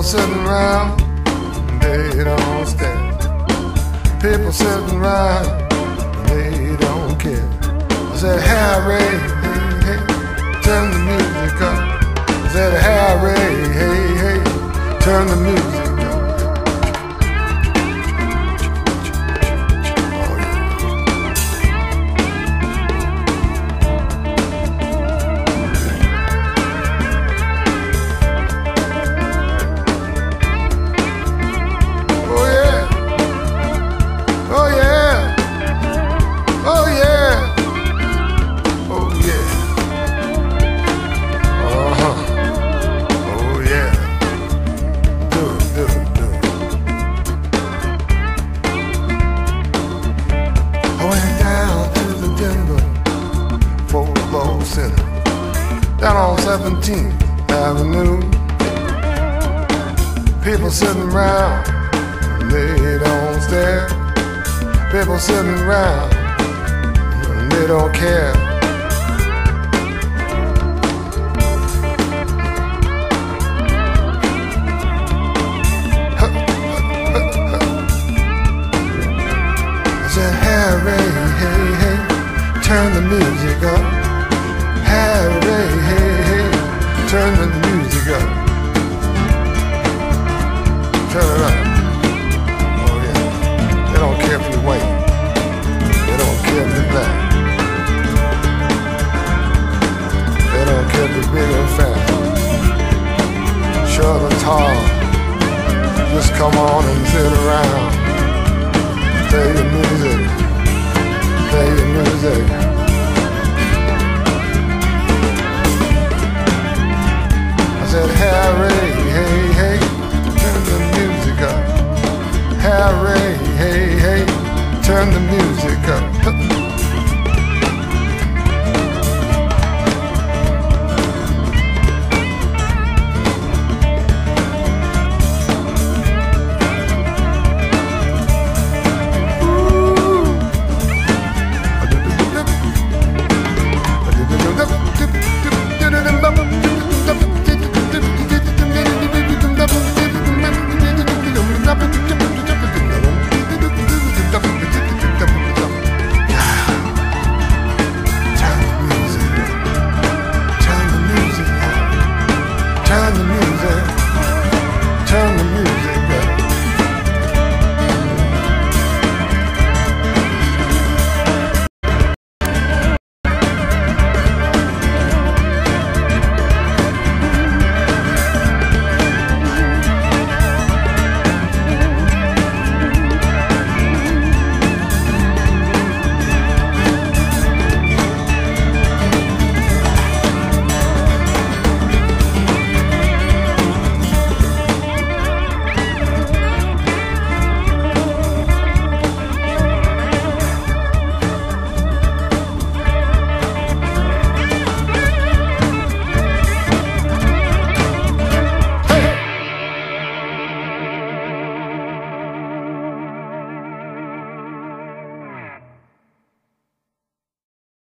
sitting around, they don't stare. People sitting around, they don't care. I said, Harry, hey, hey, turn the music up. I said, Harry, hey, hey, turn the music up. Down on 17th Avenue, people sitting around, they don't stare. People sitting around, they don't care. I said, Harry, hey, hey, turn the music up. Harry, hey, hey, turn the music up. Turn it up. Oh yeah. They don't care if you're white. They don't care if you're black. They don't care if you're big or fat. Short or tall. Just come on and sit around. Play your music. Play your music. I said, Harry, hey, hey, turn the music up. Harry, hey, hey, turn the music up.